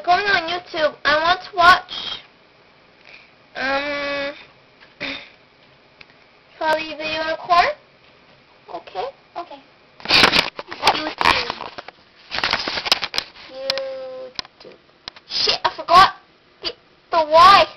We're going on YouTube. I want to watch Charlie the Unicorn. Okay. Okay. YouTube. Shit, I forgot the Y.